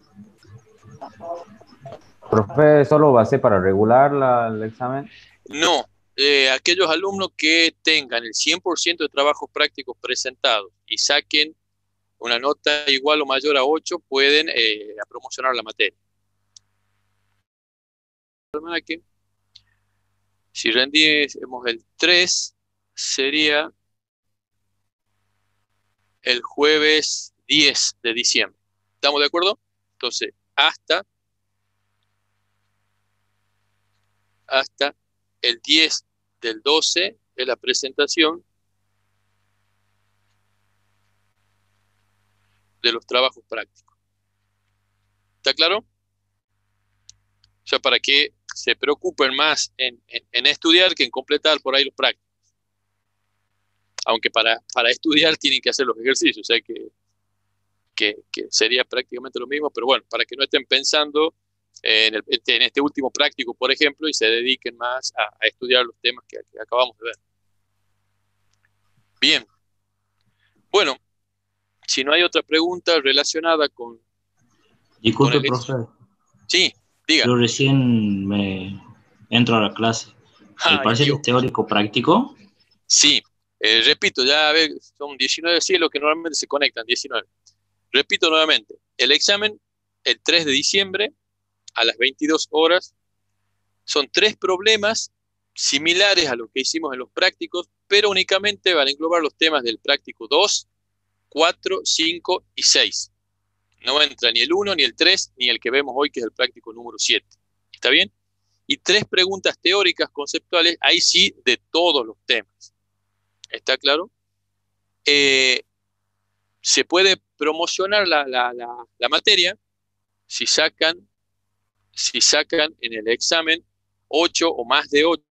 Profe, ¿solo va a ser para regular el examen? No, aquellos alumnos que tengan el 100% de trabajos prácticos presentados y saquen una nota igual o mayor a 8 pueden promocionar la materia. De manera que si rendimos el 3 sería el jueves 10 de diciembre. ¿Estamos de acuerdo? Entonces, hasta el 10 del 12 es la presentación de los trabajos prácticos. ¿Está claro? O sea, para que se preocupen más en estudiar que en completar por ahí los prácticos. Aunque para estudiar tienen que hacer los ejercicios, o sea que sería prácticamente lo mismo, pero bueno, para que no estén pensando en este último práctico, por ejemplo, y se dediquen más a estudiar los temas que acabamos de ver. Bien, bueno, si no hay otra pregunta relacionada con Disculpe, el... profe, Sí, diga. yo recién me entro a la clase. ¿El Ay, parcial Dios. es teórico práctico? Sí, repito, ya a ver, son 19 sí, los que normalmente se conectan, 19. Repito nuevamente, el examen el 3 de diciembre a las 22 horas son 3 problemas similares a lo que hicimos en los prácticos, pero únicamente van a englobar los temas del práctico 2, 4, 5 y 6. No entra ni el 1, ni el 3, ni el que vemos hoy, que es el práctico número 7. ¿Está bien? Y 3 preguntas teóricas conceptuales, ahí sí, de todos los temas. ¿Está claro? Eh, Se puede promocionar la materia si sacan, si sacan en el examen 8 o más de 8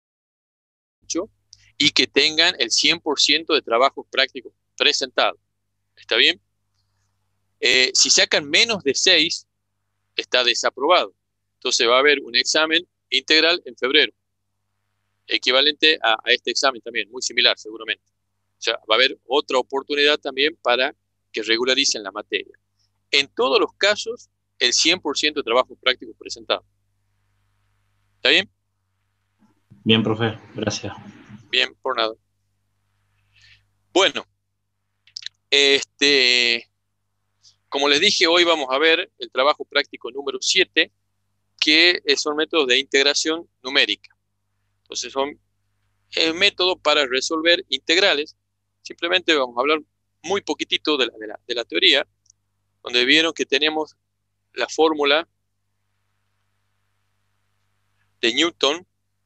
y que tengan el 100% de trabajos prácticos presentados. ¿Está bien? Si sacan menos de 6, está desaprobado. Entonces va a haber un examen integral en febrero, equivalente a este examen también, muy similar seguramente. O sea, va a haber otra oportunidad también para que regularicen la materia. En todos los casos, el 100% de trabajos prácticos presentados. ¿Está bien? Bien, profe, gracias. Bien, por nada. Bueno, como les dije, hoy vamos a ver el trabajo práctico número 7, que son métodos de integración numérica. Entonces son métodos para resolver integrales. Simplemente vamos a hablar muy poquitito de la teoría, donde vieron que tenemos la fórmula de Newton,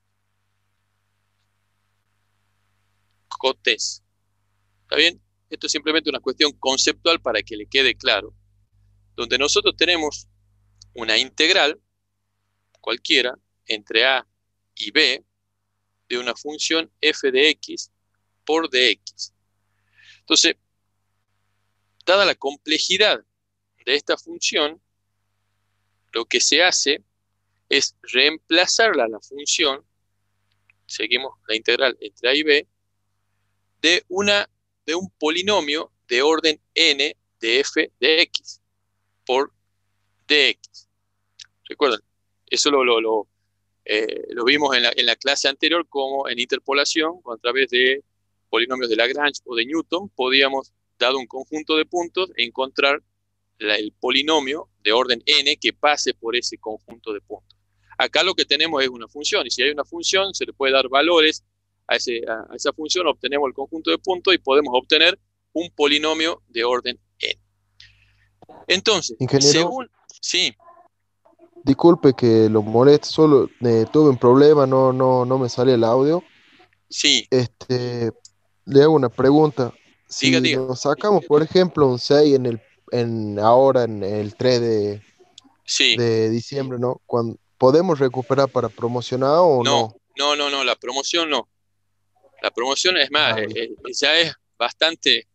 cotes. ¿Está bien? Esto es simplemente una cuestión conceptual para que le quede claro. Donde nosotros tenemos una integral cualquiera entre a y b de una función f de x por dx. Entonces, dada la complejidad de esta función, lo que se hace es reemplazarla a la función, seguimos la integral entre a y b, de, de un polinomio de orden n de f de x por dx. ¿Recuerdan? Eso lo vimos en la clase anterior como en interpolación, a través de polinomios de Lagrange o de Newton, podíamos, dado un conjunto de puntos, encontrar el polinomio de orden n que pase por ese conjunto de puntos. Acá lo que tenemos es una función, y si hay una función, se le puede dar valores a esa función, obtenemos el conjunto de puntos y podemos obtener un polinomio de orden n. Entonces, Ingeniero, según... Sí, disculpe que lo moleste, solo tuve un problema, no me sale el audio. sí, Le hago una pregunta. diga, Si diga. nos sacamos, por ejemplo, un 6 ahora en el 3 Sí, de diciembre, ¿no? ¿Podemos recuperar para promocionar o no, no? no, la promoción no. La promoción es más, Ah, bien. ya es bastante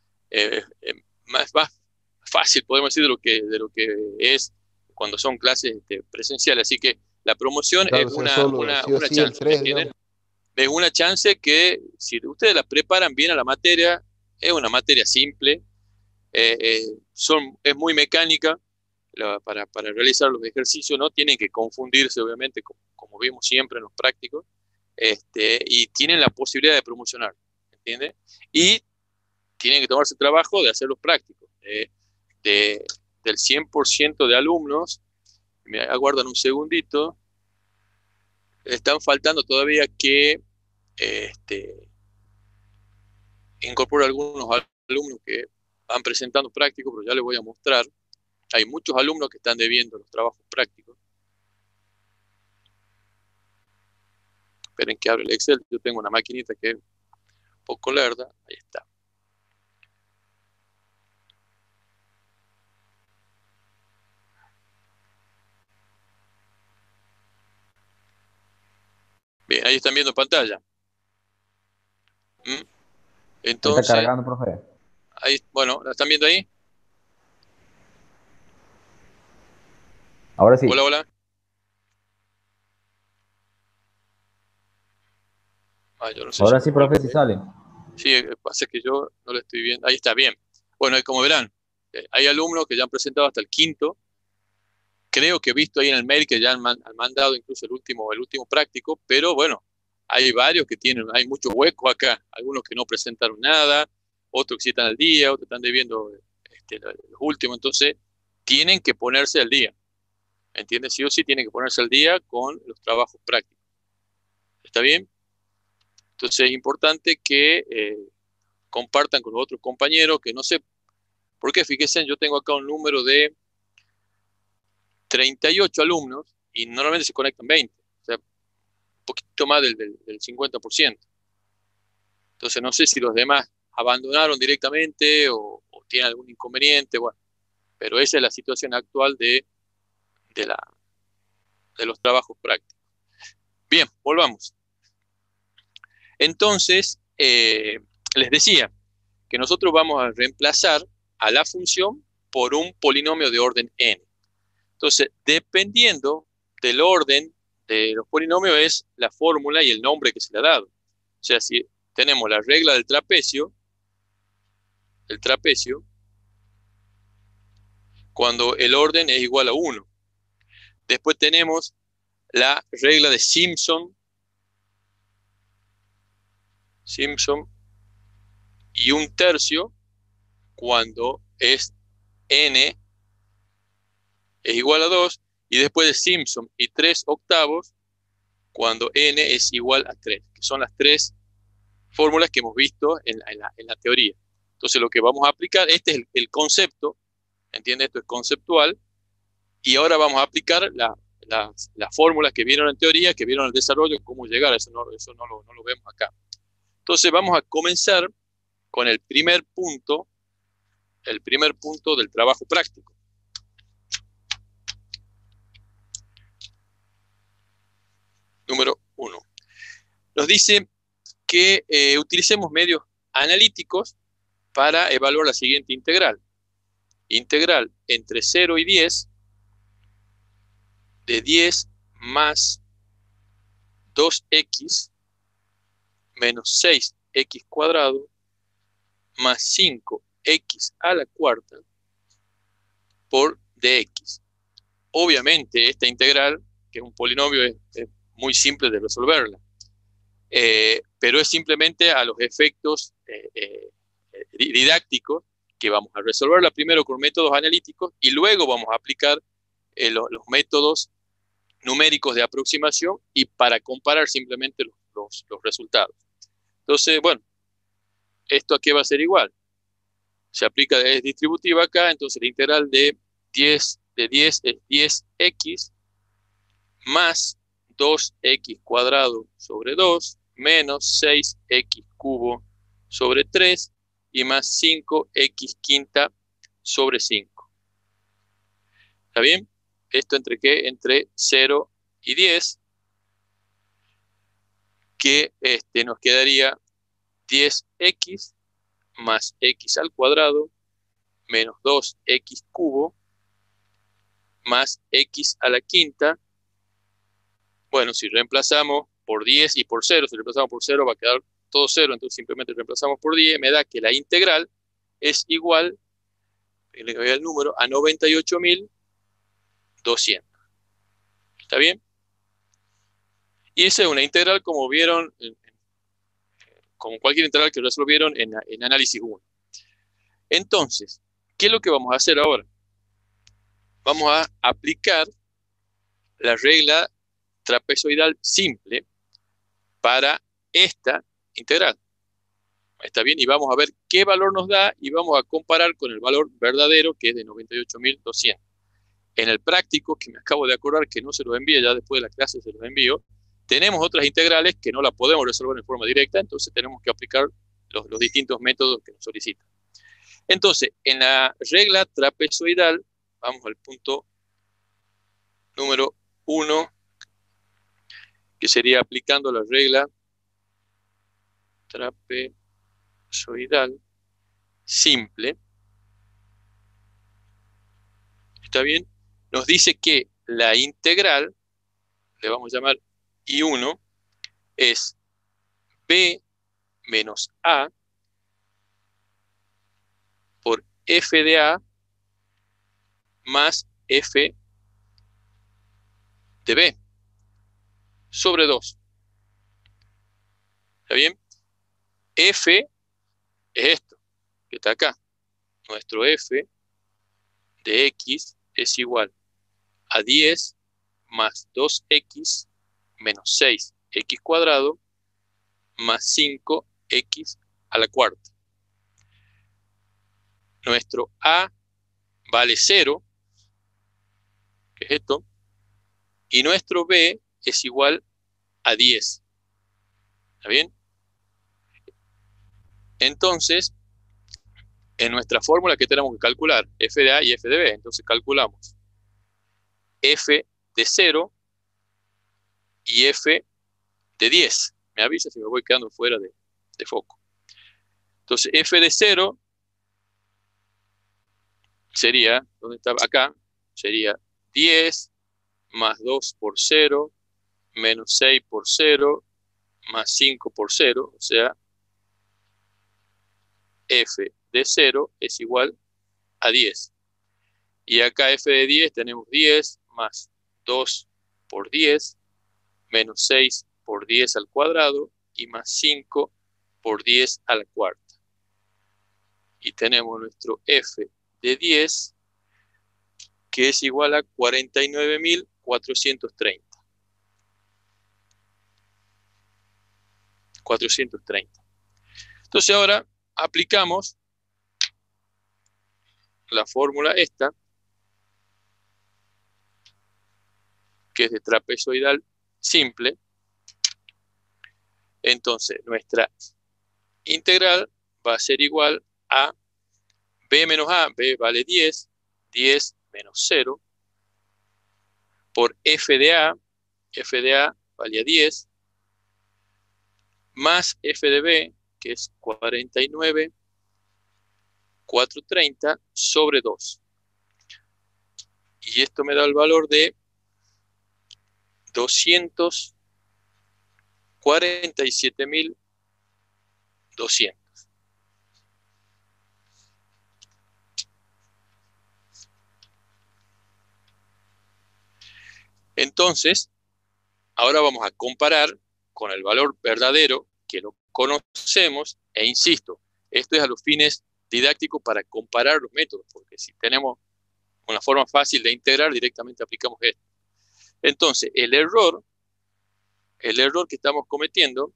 más fácil, podemos decir, de lo que es cuando son clases presenciales. Así que la promoción es Claro, o sea, solo sí o una sí el chance, ¿me 3, entienden? digamos. Es una chance que si ustedes la preparan bien a la materia, es una materia simple, es muy mecánica. para realizar los ejercicios, no tienen que confundirse, obviamente, como vimos siempre en los prácticos, y tienen la posibilidad de promocionar, ¿entiendes? Y tienen que tomarse el trabajo de hacer los prácticos. Del 100% de alumnos, me aguardan un segundito, están faltando todavía que incorporar algunos alumnos que van presentando prácticos, pero ya les voy a mostrar. Hay muchos alumnos que están debiendo los trabajos prácticos. Esperen que abra el Excel. Yo tengo una maquinita que es un poco lerda. Ahí está. Bien, ahí están viendo pantalla. Entonces, está cargando, profe. Ahí, bueno, ¿la están viendo ahí? Ahora sí. Hola, hola. Yo no sé Ahora si sí, profe, si sale. Sí, pasa que yo no lo estoy viendo. Ahí está, bien. Bueno, como verán, hay alumnos que ya han presentado hasta el quinto. Creo que he visto ahí en el mail que ya han mandado incluso el último práctico, pero bueno, hay varios que hay mucho hueco acá. Algunos que no presentaron nada, otros que sí están al día, otros están debiendo los últimos. Entonces, tienen que ponerse al día. ¿Entiendes? Sí o sí tienen que ponerse al día con los trabajos prácticos. ¿Está bien? Entonces es importante que compartan con los otros compañeros, que no sé por qué, fíjense, yo tengo acá un número de 38 alumnos y normalmente se conectan 20, o sea, un poquito más del 50%. Entonces no sé si los demás abandonaron directamente o tienen algún inconveniente, bueno, pero esa es la situación actual de los trabajos prácticos. Bien, volvamos. Entonces, les decía que nosotros vamos a reemplazar a la función por un polinomio de orden n. Entonces, dependiendo del orden de los polinomios es la fórmula y el nombre que se le ha dado. O sea, si tenemos la regla del trapecio, cuando el orden es igual a 1. Después tenemos la regla de Simpson y 1/3 cuando es n es igual a 2, y después de Simpson y 3/8 cuando n es igual a 3, que son las tres fórmulas que hemos visto en la teoría. Entonces lo que vamos a aplicar, este es el concepto, ¿entiendes? Esto es conceptual, y ahora vamos a aplicar las fórmulas que vieron en teoría, que vieron el desarrollo, cómo llegar a eso, no lo vemos acá. Entonces vamos a comenzar con el primer punto del trabajo práctico. Número 1. Nos dice que utilicemos medios analíticos para evaluar la siguiente integral. Integral entre 0 y 10, de 10 más 2x menos 6x cuadrado más 5x a la cuarta por dx. Obviamente esta integral, que es un polinomio, es muy simple de resolverla, pero es simplemente a los efectos didácticos que vamos a resolverla primero con métodos analíticos y luego vamos a aplicar los métodos numéricos de aproximación y para comparar simplemente los resultados. Entonces, bueno, ¿esto a qué va a ser igual? Se aplica, es distributiva acá, entonces la integral de 10 es 10x más 2x cuadrado sobre 2 menos 6x cubo sobre 3 y más 5x quinta sobre 5. ¿Está bien? ¿Esto entre qué? Entre 0 y 10, que nos quedaría 10x más x al cuadrado menos 2x cubo más x a la quinta. Bueno, si reemplazamos por 10 y por 0, si reemplazamos por 0 va a quedar todo 0, entonces simplemente reemplazamos por 10, me da que la integral es igual, le doy el número, a 98.000 200. ¿Está bien? Y esa es una integral como vieron, como cualquier integral que resolvieron en análisis 1. Entonces, ¿qué es lo que vamos a hacer ahora? Vamos a aplicar la regla trapezoidal simple para esta integral. ¿Está bien? Y vamos a ver qué valor nos da y vamos a comparar con el valor verdadero, que es de 98.200. En el práctico, que me acabo de acordar que no se los envíe, ya después de la clase se los envío, tenemos otras integrales que no las podemos resolver en forma directa, entonces tenemos que aplicar los distintos métodos que nos solicitan. Entonces, en la regla trapezoidal, vamos al punto número 1, que sería aplicando la regla trapezoidal simple. ¿Está bien? Nos dice que la integral, le vamos a llamar I1, es B menos A por F de A más F de B sobre 2. ¿Está bien? F es esto, que está acá. Nuestro F de X es igual a 10 más 2X menos 6X cuadrado más 5X a la cuarta. Nuestro A vale 0, que es esto, y nuestro B es igual a 10. ¿Está bien? Entonces, en nuestra fórmula, ¿qué tenemos que calcular? F de A y F de B. Entonces calculamos F de 0 y F de 10. Me avisa si me voy quedando fuera de foco. Entonces, F de 0 sería, ¿dónde está? Acá, sería 10 más 2 por 0, menos 6 por 0, más 5 por 0, o sea, F de 0 es igual a 10. Y acá F de 10 tenemos 10 más 2 por 10, menos 6 por 10 al cuadrado, y más 5 por 10 a la cuarta. Y tenemos nuestro F de 10, que es igual a 49.430. 430. Entonces ahora aplicamos la fórmula esta, que es de trapezoidal simple. Entonces nuestra integral va a ser igual a B menos A, B vale 10, 10 menos 0, por F de A valía 10, más F de B, que es 49.430 sobre 2. Y esto me da el valor de 247.200. Entonces, ahora vamos a comparar con el valor verdadero, que lo conocemos, e insisto, esto es a los fines didácticos para comparar los métodos, porque si tenemos una forma fácil de integrar, directamente aplicamos esto. Entonces, el error que estamos cometiendo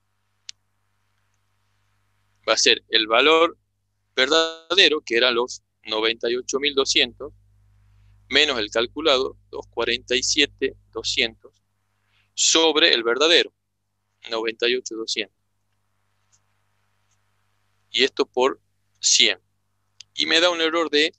va a ser el valor verdadero, que eran los 98.200, menos el calculado, 247.200, sobre el verdadero, 98.200. Y esto por 100. Y me da un error de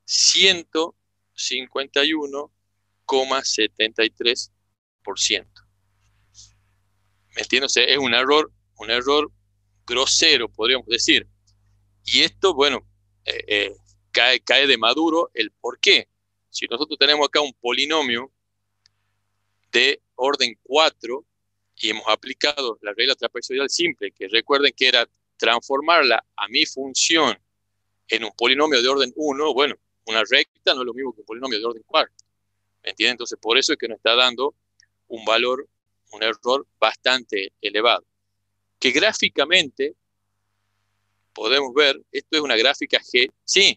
151,73%. ¿Me entiendes? Es un error grosero, podríamos decir. Y esto, bueno, cae de maduro el por qué. Si nosotros tenemos acá un polinomio de orden 4 y hemos aplicado la regla trapezoidal simple, que recuerden que era transformarla a mi función en un polinomio de orden 1, bueno, una recta no es lo mismo que un polinomio de orden 4. ¿Me entienden? Entonces, por eso es que nos está dando un valor, un error bastante elevado. Que gráficamente podemos ver, esto es una gráfica G, sí.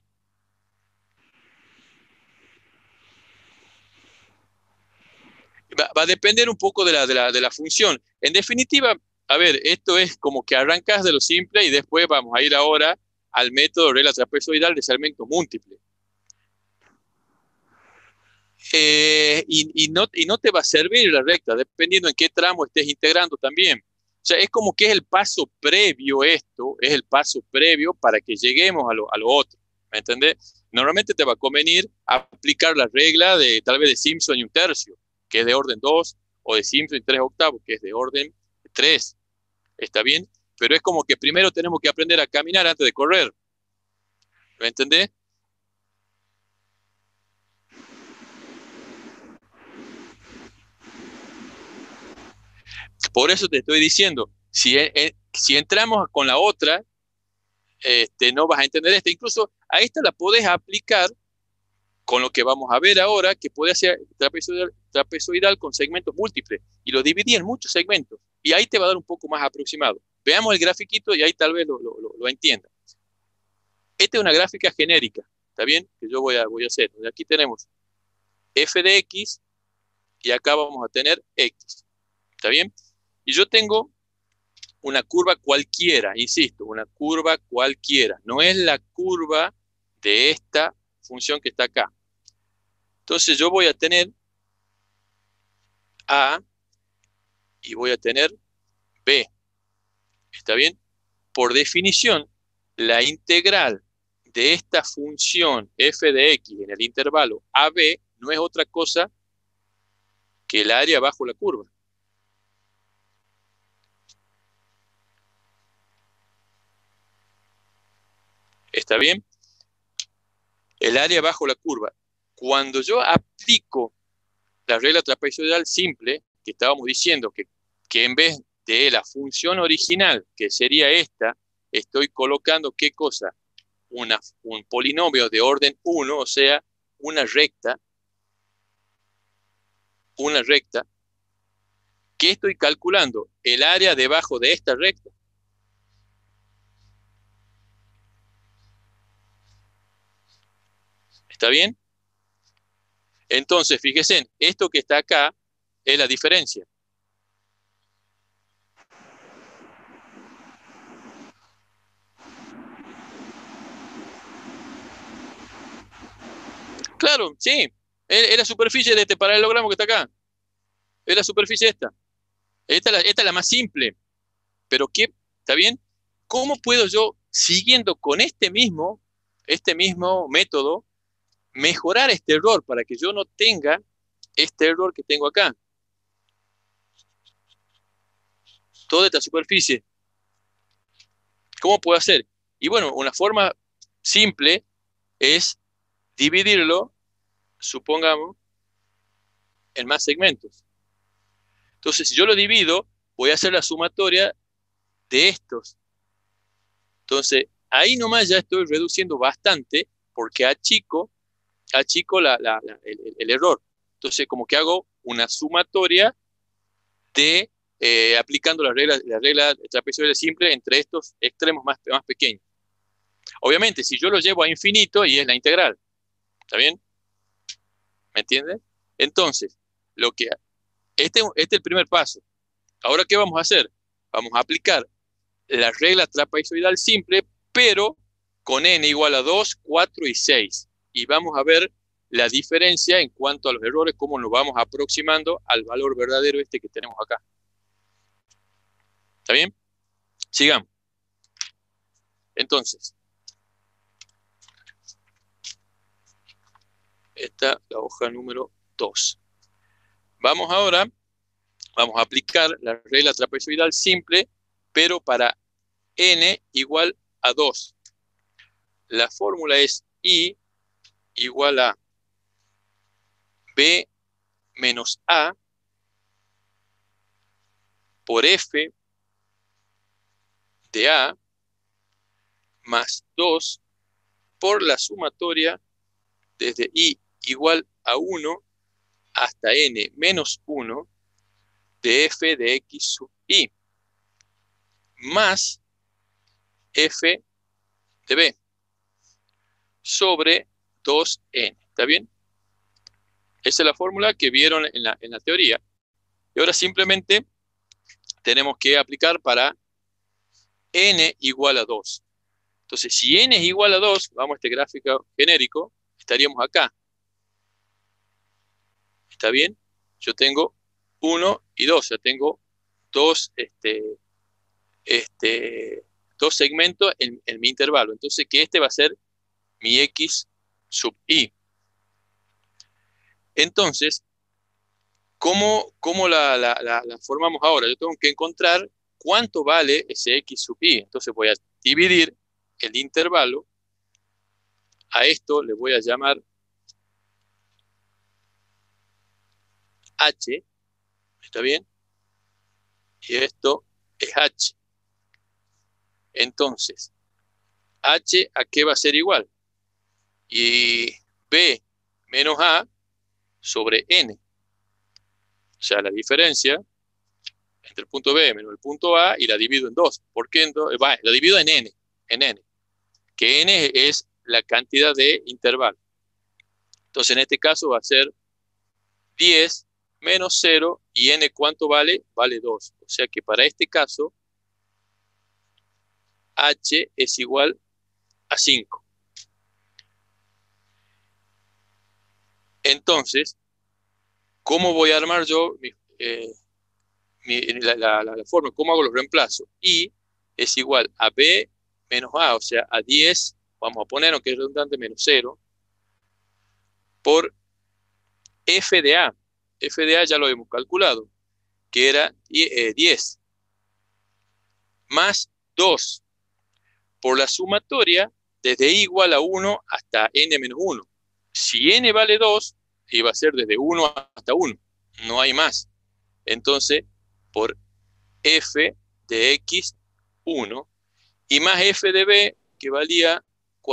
Va a depender un poco de la función. En definitiva, a ver, esto es como que arrancas de lo simple y después vamos a ir ahora al método regla trapezoidal de segmentos múltiples. Y no te va a servir la recta, dependiendo en qué tramo estés integrando también. O sea, es como que es el paso previo esto, es el paso previo para que lleguemos a lo otro. ¿Me entendés? Normalmente te va a convenir aplicar la regla de tal vez de Simpson y un tercio, que es de orden 2, o de Simpson y 3 octavos, que es de orden 3. ¿Está bien? Pero es como que primero tenemos que aprender a caminar antes de correr. ¿Me entendés? Por eso te estoy diciendo, si entramos con la otra, no vas a entender esta. Incluso a esta la podés aplicar con lo que vamos a ver ahora, que puede ser trapezoidal con segmentos múltiples. Y lo dividí en muchos segmentos. Y ahí te va a dar un poco más aproximado. Veamos el grafiquito y ahí tal vez lo entiendas. Esta es una gráfica genérica, ¿está bien? Que yo voy a hacer. Aquí tenemos f de x y acá vamos a tener x, ¿está bien? Y yo tengo una curva cualquiera, insisto, una curva cualquiera. No es la curva de esta función que está acá. Entonces yo voy a tener A y voy a tener B. ¿Está bien? Por definición, la integral de esta función f de x en el intervalo AB no es otra cosa que el área bajo la curva. ¿Está bien? El área bajo la curva. Cuando yo aplico la regla trapezoidal simple, que estábamos diciendo que en vez de la función original, que sería esta, estoy colocando ¿qué cosa? Un polinomio de orden 1, o sea, una recta. ¿Qué estoy calculando? El área debajo de esta recta. ¿Está bien? Entonces, fíjense, esto que está acá es la diferencia. Claro, sí. Es la superficie de este paralelogramo que está acá. Es la superficie esta. Esta es la más simple. Pero ¿qué? ¿Está bien? ¿Cómo puedo yo, siguiendo con este mismo método, mejorar este error para que yo no tenga este error que tengo acá? Toda esta superficie. ¿Cómo puedo hacer? Y bueno, una forma simple es dividirlo, supongamos, en más segmentos. Entonces, si yo lo divido, voy a hacer la sumatoria de estos. Entonces, ahí nomás ya estoy reduciendo bastante porque achico el error. Entonces, como que hago una sumatoria de aplicando la regla trapezoidal simple entre estos extremos más pequeños. Obviamente, si yo lo llevo a infinito y es la integral, ¿está bien? ¿Me entiendes? Entonces, este es el primer paso. Ahora, ¿qué vamos a hacer? Vamos a aplicar la regla trapezoidal simple, pero con n igual a 2, 4 y 6. Y vamos a ver la diferencia en cuanto a los errores, cómo nos vamos aproximando al valor verdadero este que tenemos acá. ¿Está bien? Sigamos. Entonces, esta es la hoja número 2. Vamos a aplicar la regla trapezoidal simple, pero para n igual a 2. La fórmula es I igual a B menos A por F de A más 2 por la sumatoria desde I igual a 1 hasta n menos 1 de f de x sub i más f de b sobre 2n. ¿Está bien? Esa es la fórmula que vieron en la teoría. Y ahora simplemente tenemos que aplicar para n igual a 2. Entonces, si n es igual a 2, vamos a este gráfico genérico, estaríamos acá. ¿Está bien? Yo tengo 1 y 2, o sea, tengo dos, dos segmentos en mi intervalo. Entonces, que este va a ser mi x sub i. Entonces, ¿cómo la formamos ahora? Yo tengo que encontrar cuánto vale ese x sub i. Entonces voy a dividir el intervalo. A esto le voy a llamar h. ¿Está bien? Y esto es h. Entonces, h ¿a qué va a ser igual? Y b menos a sobre n. O sea, la diferencia entre el punto B menos el punto A y la divido en 2. ¿Por qué en 2? La divido en n, que n es la cantidad de intervalo. Entonces, en este caso va a ser 10 menos 0 y n ¿cuánto vale? Vale 2. O sea que para este caso, h es igual a 5. Entonces, ¿cómo voy a armar yo la forma? ¿Cómo hago los reemplazos? I es igual a B menos A, o sea, a 10, vamos a poner, aunque es redundante, menos 0, por F de A. F de A ya lo hemos calculado, que era 10, más 2, por la sumatoria desde I igual a 1 hasta n menos 1. Si n vale 2, iba a ser desde 1 hasta 1, no hay más. Entonces, por f de x 1 y más f de b, que valía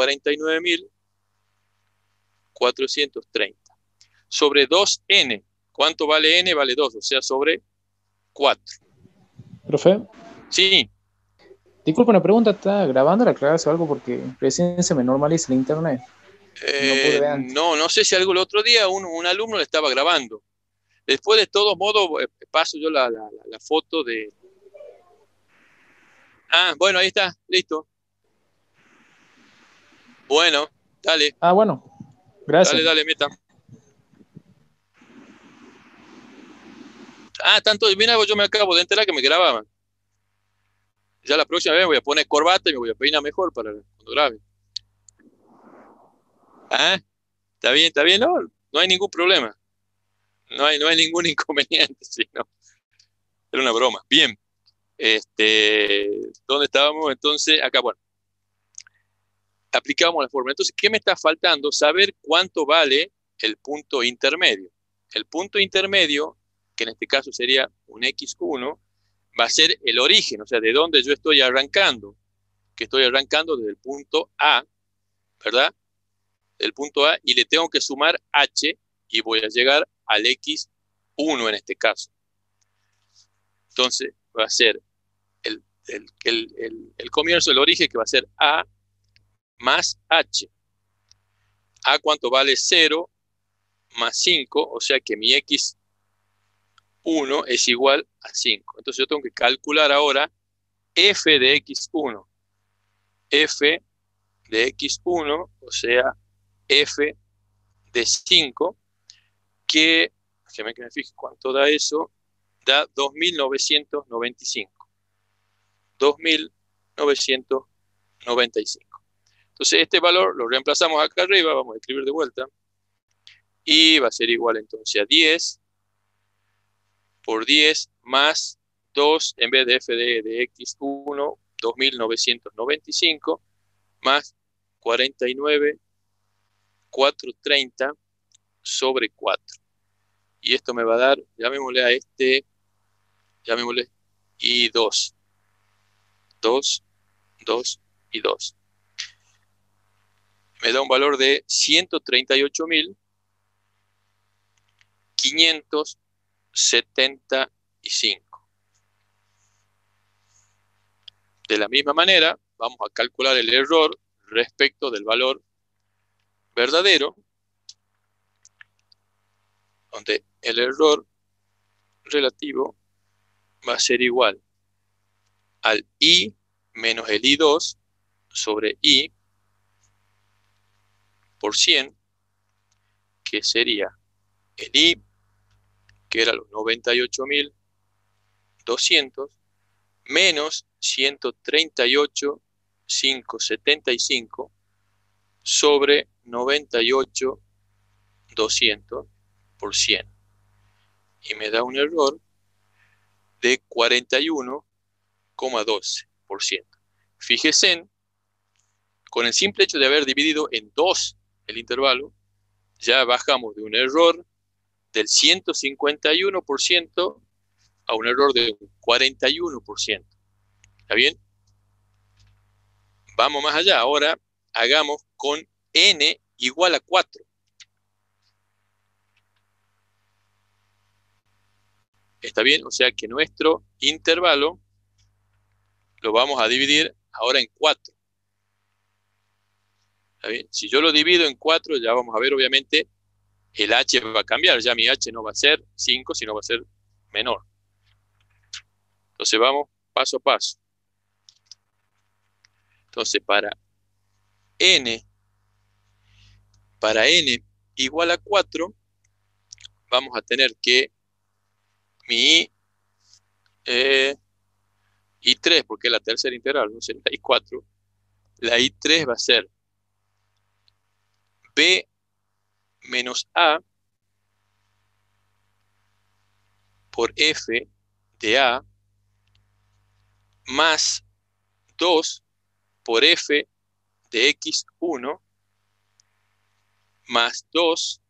49.430. Sobre 2n. ¿Cuánto vale n? Vale 2, o sea, sobre 4. Profe, Sí, disculpe una pregunta, ¿está grabando la clase o algo? Porque recién se me normaliza el internet. No pude ver antes. no sé si algo el otro día un alumno le estaba grabando. Después, de todos modos, paso yo la foto de... Ah, bueno, ahí está, listo. Bueno, dale, Ah, bueno, gracias. dale, meta. Ah, tanto, mira, yo me acabo de enterar que me grababan. Ya la próxima vez me voy a poner corbata y me voy a peinar mejor para cuando grabe. Ah, está bien, no hay ningún problema. No hay ningún inconveniente, sino era una broma. Bien, ¿dónde estábamos? Entonces, acá, bueno, aplicamos la fórmula. Entonces, ¿qué me está faltando? Saber cuánto vale el punto intermedio. El punto intermedio, que en este caso sería un x1, va a ser el origen, o sea, de dónde yo estoy arrancando, que estoy arrancando desde el punto A, ¿verdad? Del punto A, y le tengo que sumar h, y voy a llegar al x1 en este caso. Entonces, va a ser el comienzo, el origen, que va a ser A más h. A ¿cuánto vale? 0 más 5, o sea que mi x1 es igual a 5. Entonces yo tengo que calcular ahora f de x1. F de x1, o sea, f de 5, que me fije cuánto da eso, da 2.995. 2.995. Entonces este valor lo reemplazamos acá arriba, vamos a escribir de vuelta, y va a ser igual entonces a 10 por 10 más 2, en vez de f de x1, 2.995, más 49.430 sobre 4. Y esto me va a dar, llamémosle a llamémosle I2. 2, 2 y 2. Me da un valor de 138.000 575. De la misma manera, vamos a calcular el error respecto del valor verdadero, donde el error relativo va a ser igual al I menos el I2 sobre I por 100, que sería el I, que era los 98.200, menos 138.575 sobre 98.200 por 100. Y me da un error de 41,12%. Fíjense, con el simple hecho de haber dividido en 2 el intervalo, ya bajamos de un error del 151% a un error de 41%. ¿Está bien? Vamos más allá. Ahora hagamos con n igual a 4. ¿Está bien? O sea que nuestro intervalo lo vamos a dividir ahora en 4. ¿Está bien? Si yo lo divido en 4, ya vamos a ver, obviamente, el h va a cambiar. Ya mi h no va a ser 5, sino va a ser menor. Entonces vamos paso a paso. Entonces para n igual a 4, vamos a tener que mi I3, porque es la tercera integral, no será I4, la I3 va a ser B menos A por F de A más 2 por F de X1 más 2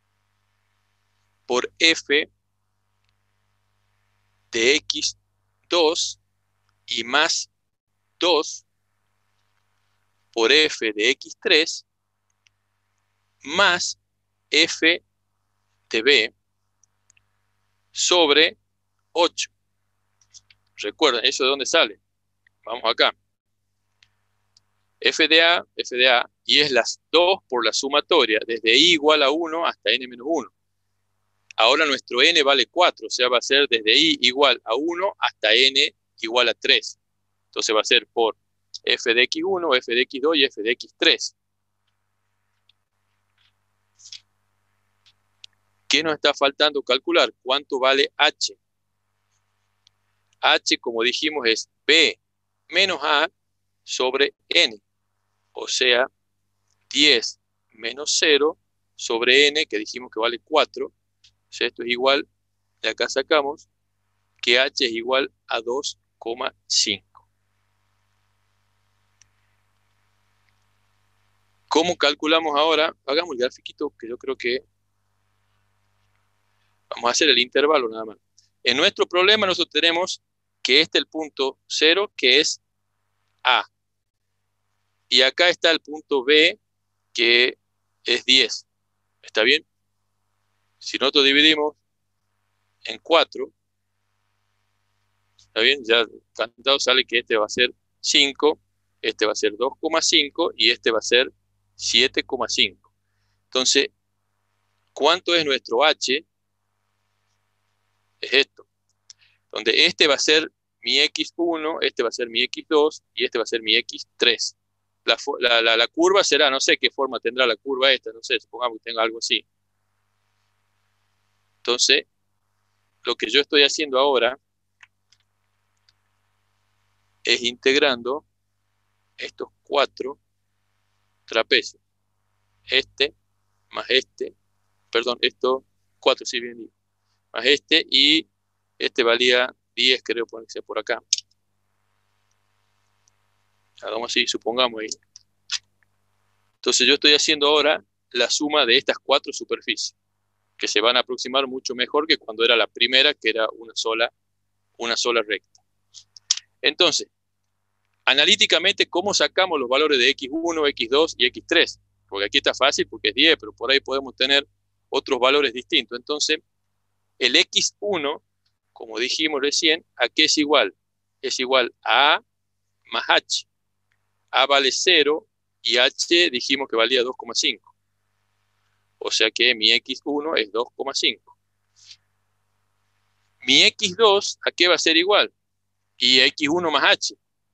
por F de X2 y más 2 por F de X3 más F de B sobre 8. Recuerden, ¿eso de dónde sale? Vamos acá. F de A, y es las 2 por la sumatoria, desde I igual a 1 hasta N menos 1. Ahora nuestro N vale 4, o sea, va a ser desde I igual a 1 hasta N igual a 3. Entonces va a ser por F de X1, F de X2 y F de X3. ¿Qué nos está faltando calcular? ¿Cuánto vale H? H, como dijimos, es B menos A sobre N. O sea, 10 menos 0 sobre N, que dijimos que vale 4. O sea, esto es igual, de acá sacamos, que H es igual a 2,5. ¿Cómo calculamos ahora? Hagamos el grafiquito, que yo creo que vamos a hacer el intervalo nada más. En nuestro problema nosotros tenemos que este es el punto 0, que es A. Y acá está el punto B, que es 10. ¿Está bien? Si nosotros dividimos en 4, ¿está bien? Ya cantado sale que este va a ser 5, este va a ser 2,5 y este va a ser 7,5. Entonces, ¿cuánto es nuestro H? Es esto. Donde este va a ser mi X1, este va a ser mi X2 y este va a ser mi X3. La curva será, no sé qué forma tendrá la curva esta, no sé, supongamos que tenga algo así. Entonces, lo que yo estoy haciendo ahora es integrando estos 4 trapecios. Este, más este, perdón, estos 4, sí, bien digo, más este, y este valía 10, creo ponerse por acá. Hagamos así, supongamos ahí. Entonces yo estoy haciendo ahora la suma de estas 4 superficies, que se van a aproximar mucho mejor que cuando era la primera, que era una sola recta. Entonces, analíticamente, ¿cómo sacamos los valores de X1, X2 y X3? Porque aquí está fácil porque es 10, pero por ahí podemos tener otros valores distintos. Entonces, el x1, como dijimos recién, ¿a qué es igual? Es igual a A más H. A vale 0 y H dijimos que valía 2,5. O sea que mi x1 es 2,5. Mi x2, ¿a qué va a ser igual? Y x1 más H.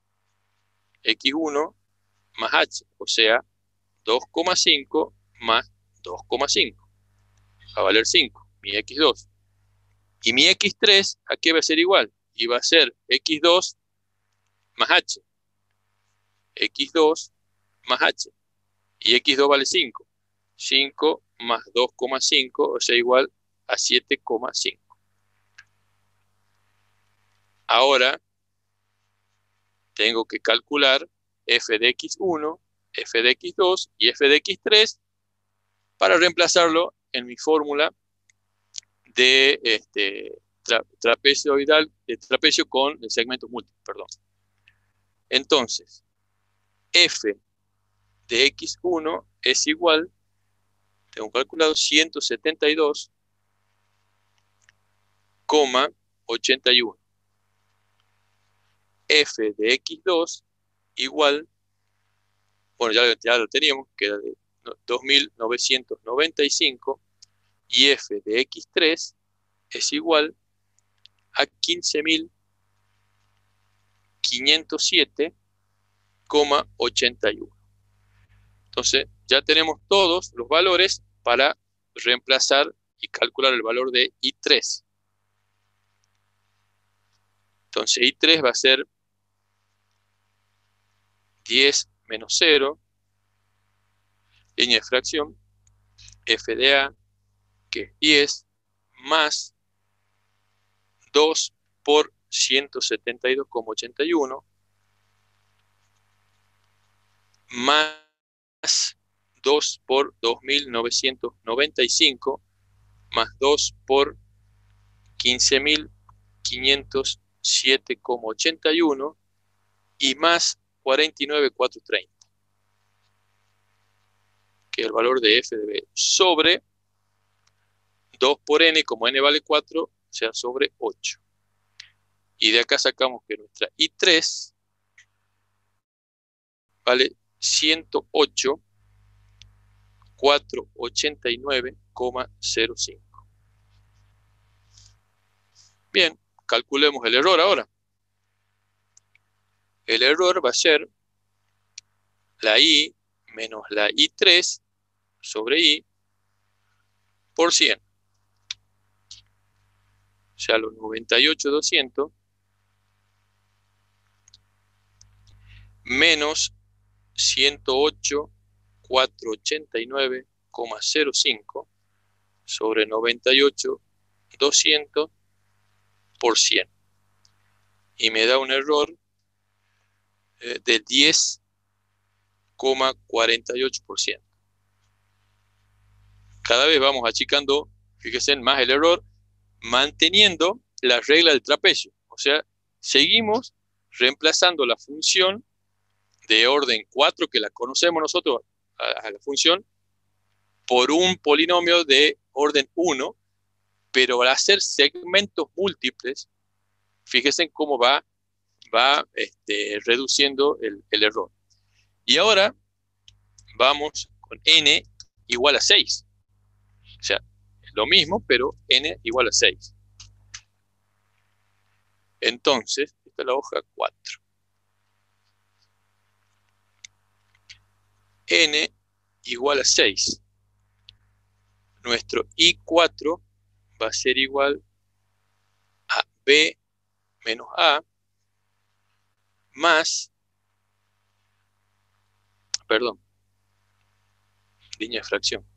X1 más H, o sea, 2,5 más 2,5. Va a valer 5, mi x2. Y mi x3, ¿a qué va a ser igual? Y va a ser x2 más H. X2 más H. Y x2 vale 5. 5 más 2,5, o sea, igual a 7,5. Ahora tengo que calcular f de x1, f de x2 y f de x3 para reemplazarlo en mi fórmula de trapezoidal, de trapecio con segmentos múltiples, perdón. Entonces, f de x1 es igual, tengo calculado 172,81. F de x2 igual, bueno, ya lo teníamos, que era de 2.995, y f de x3 es igual a 15.507,81. Entonces, ya tenemos todos los valores para reemplazar y calcular el valor de I3. Entonces, I3 va a ser 10 menos 0, línea de fracción, f de A, que es 10, más 2 por 172,81, más 2 por 2.995, más 2 por 15.507,81 y más 49,430, que es el valor de f de B, sobre 2 por n, como n vale 4, o sea, sobre 8. Y de acá sacamos que nuestra I3 vale 108,489,05. Bien, calculemos el error ahora. El error va a ser la I menos la I3 sobre I por 100. O sea, los 98,200 menos 108,489,05 sobre 98,200 por 100. Y me da un error de 10,48%. Cada vez vamos achicando, fíjense, más el error, manteniendo la regla del trapecio. O sea, seguimos reemplazando la función de orden 4, que la conocemos nosotros a la función, por un polinomio de orden 1, pero al hacer segmentos múltiples, fíjense cómo va reduciendo el error. Y ahora vamos con n igual a 6. O sea, es lo mismo, pero n igual a 6. Entonces, esta es la hoja 4. N igual a 6. Nuestro I4 va a ser igual a B menos A más, perdón, línea de fracción,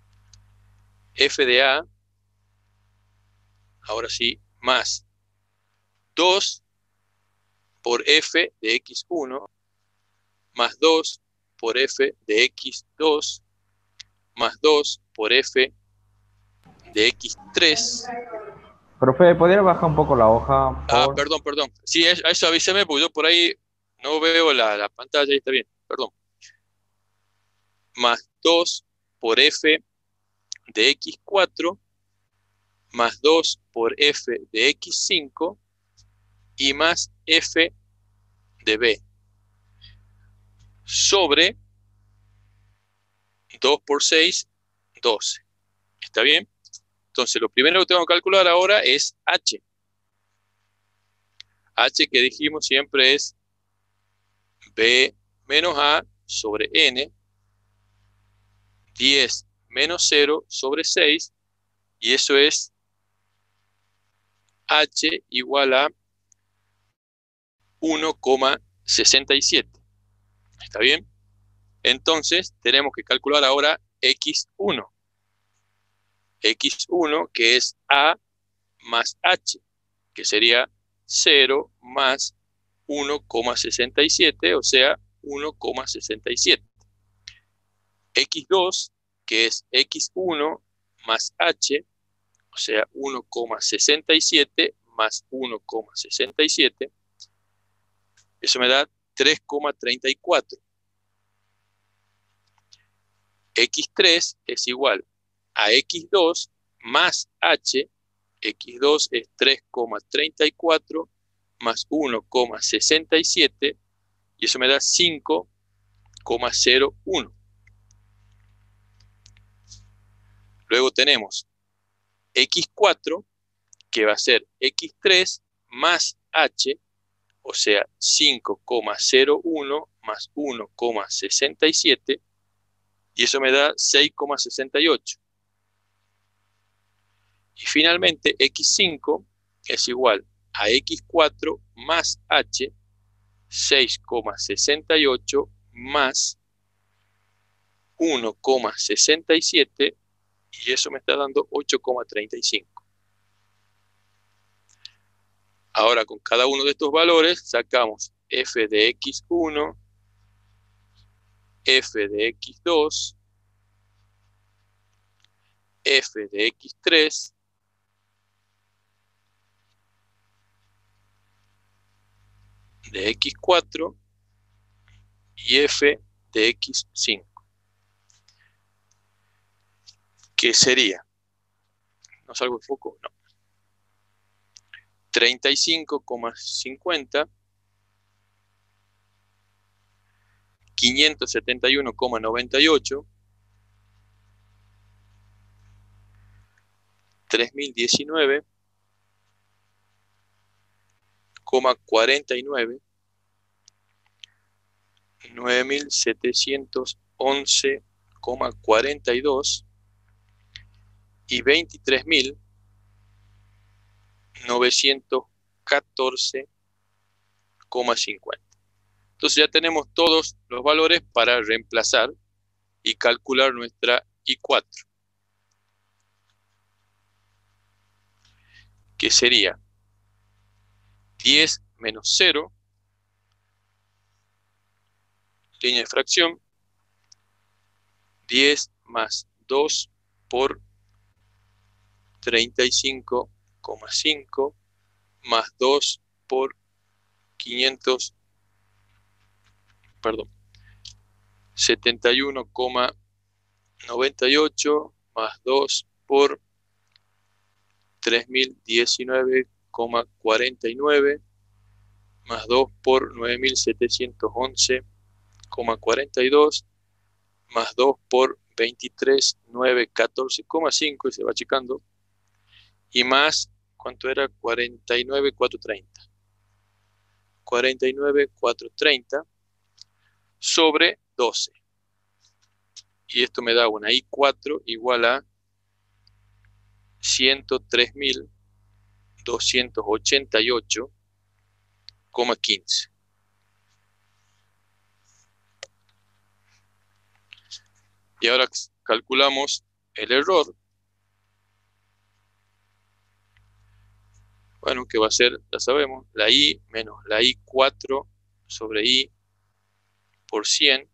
f de A, ahora sí, más 2 por f de x1 más 2 por f de x2 más 2 por f de x3. Profe, ¿podría bajar un poco la hoja? Ah, perdón. Sí, a eso avísame, porque yo por ahí no veo la pantalla, ahí está bien, perdón. Más 2 por f de x4 más 2 por f de x5 y más f de b sobre 2 por 6, 12. ¿Está bien? Entonces, lo primero que tengo que calcular ahora es h. H que dijimos siempre es b menos a sobre n, 10 menos 0 sobre 6, y eso es h igual a 1,67. ¿Está bien? Entonces, tenemos que calcular ahora x1. x1 que es a más h, que sería 0 más 1,67, o sea, 1,67. x2, que es x1 más h, o sea, 1,67 más 1,67. Eso me da 3,34. x3 es igual a x2 más h. x2 es 3,34 más 1,67 y eso me da 5,01. Luego tenemos x4 que va a ser x3 más h, o sea 5,01 más 1,67 y eso me da 6,68. Y finalmente x5 es igual a x4 más h, 6,68 más 1,67 y eso me está dando 8,35. Ahora con cada uno de estos valores sacamos f de x1, f de x2, f de x3, de x4 y f de x5. ¿Qué sería? ¿No salgo de foco? No. 35,50, 571,98, 3019,49, 9711,42 y 23.914,50. Entonces ya tenemos todos los valores para reemplazar y calcular nuestra I4, que sería 10 menos 0, línea de fracción, 10 más 2 por 35,5 más 2 por 71,98 más 2 por 3019,49 más 2 por 9711,42 más 2 por 23.914,5 y se va achicando, y más, ¿cuánto era? 49.430. 49.430 sobre 12. Y esto me da una I4 igual a 103.288,15. Y ahora calculamos el error. Bueno, que va a ser, ya sabemos, la I menos la I4 sobre I por 100,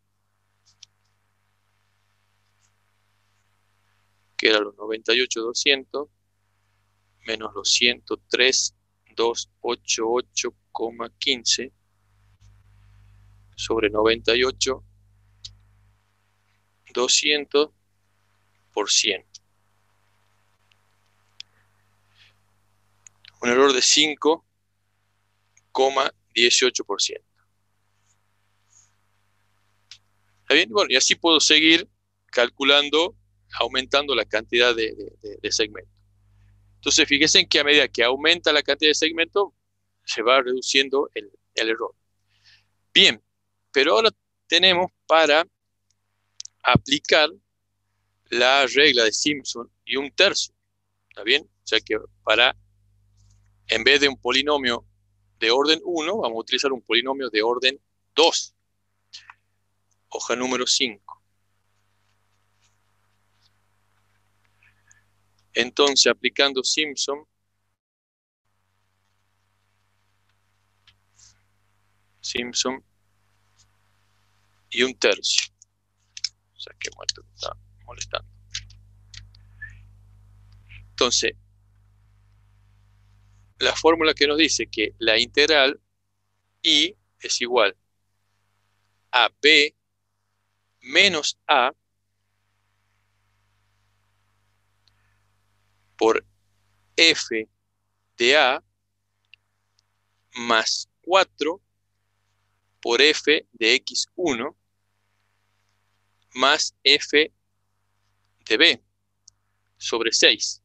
que era los 98.200, menos los 103.288,15 sobre 98.200 por 100. un error de 5,18%. ¿Está bien? Bueno, y así puedo seguir calculando, aumentando la cantidad de segmentos. Entonces, fíjense en que a medida que aumenta la cantidad de segmentos, se va reduciendo el error. Bien, pero ahora tenemos para aplicar la regla de Simpson y un tercio. ¿Está bien? O sea que en vez de un polinomio de orden 1, vamos a utilizar un polinomio de orden 2. Hoja número 5. Entonces, aplicando Simpson y un tercio. Saquemos esto que está molestando. Entonces, la fórmula que nos dice que la integral y es igual a b menos a por f de a más 4 por f de x1 más f de b sobre 6.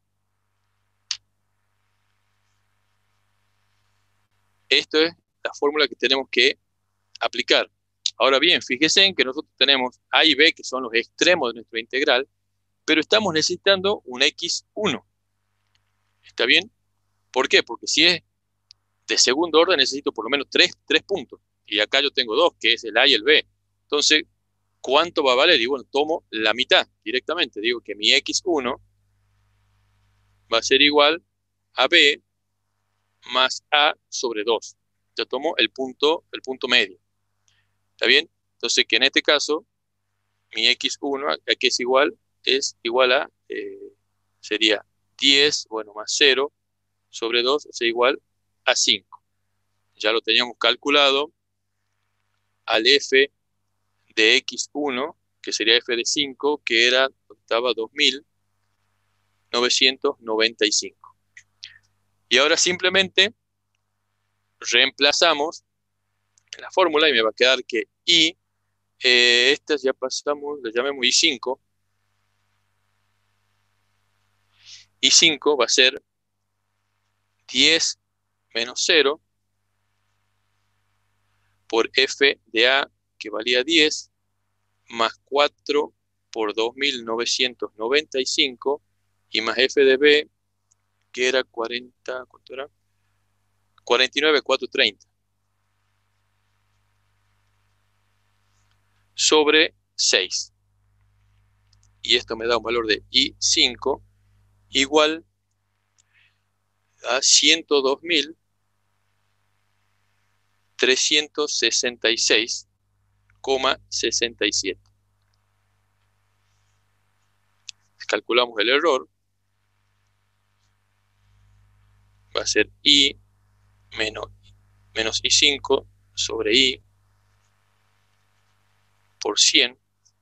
Esto es la fórmula que tenemos que aplicar. Ahora bien, fíjense en que nosotros tenemos a y b, que son los extremos de nuestra integral, pero estamos necesitando un x1. ¿Está bien? ¿Por qué? Porque si es de segundo orden, necesito por lo menos 3 puntos. Y acá yo tengo 2, que es el a y el b. Entonces, ¿cuánto va a valer? Y bueno, tomo la mitad directamente. Digo que mi x1 va a ser igual a b más a sobre 2. Yo tomo el punto medio. ¿Está bien? Entonces, que en este caso, mi x1, aquí es igual a, sería 10, bueno, más 0 sobre 2, es igual a 5. Ya lo teníamos calculado al f de x1, que sería f de 5, que estaba 2.995. Y ahora simplemente reemplazamos la fórmula y me va a quedar que i, estas ya pasamos, le llamemos i5. i5 va a ser 10 menos 0 por f de a, que valía 10, más 4 por 2.995 y más f de b, que era 40, ¿cuánto era? 49.430 sobre 6. Y esto me da un valor de i5 igual a 102.366,67. Calculamos el error. Va a ser i menos i5 sobre i por 100,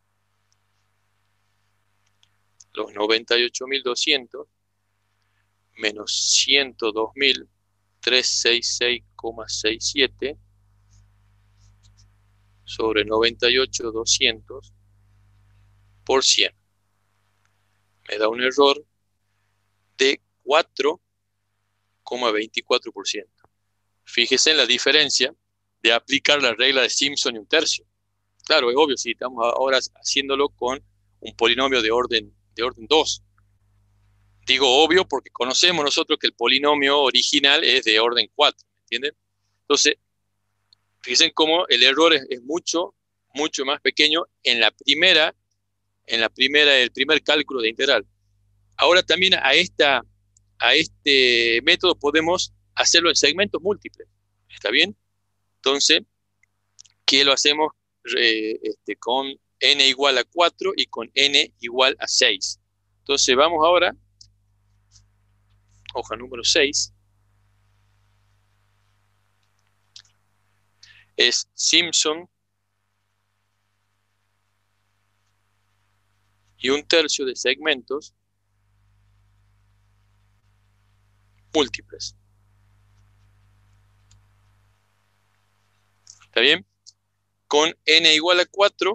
los 98.200 menos 102.366,67 sobre 98.200 por 100. Me da un error de 4,24%. Fíjese en la diferencia de aplicar la regla de Simpson y un tercio. Claro, es obvio, si estamos ahora haciéndolo con un polinomio de orden 2. Digo obvio porque conocemos nosotros que el polinomio original es de orden 4, ¿entienden? Entonces, fíjense cómo el error es mucho más pequeño en el primer cálculo de integral. Ahora también a este método podemos hacerlo en segmentos múltiples. ¿Está bien? Entonces, ¿qué lo hacemos? Con n igual a 4 y con n igual a 6. Entonces vamos ahora, hoja número 6, es Simpson y un tercio de segmentos múltiples. ¿Está bien? Con n igual a 4,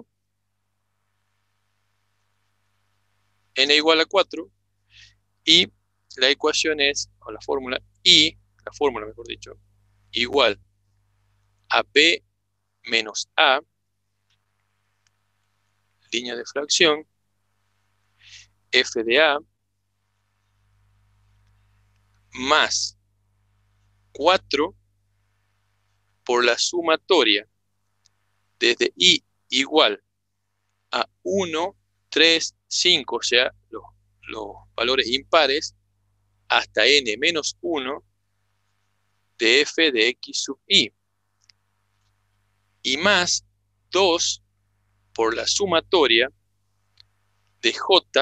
n igual a 4, y la ecuación es, o la fórmula mejor dicho, igual a b menos a, línea de fracción, f de a, más 4 por la sumatoria desde i igual a 1, 3, 5, o sea, los valores impares, hasta n menos 1 de f de x sub i, y más 2 por la sumatoria de j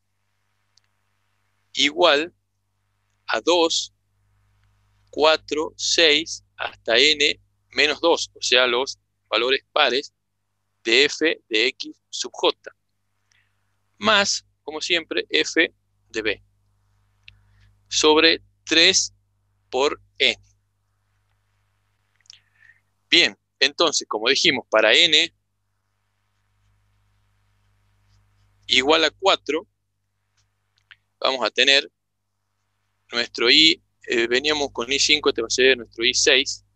igual a 2, 4, 6 hasta n menos 2, o sea, los valores pares de f de x sub j, más, como siempre, f de b, sobre 3 por n. Bien, entonces, como dijimos, para n igual a 4, vamos a tener nuestro i, veníamos con i5, este va a ser nuestro i6,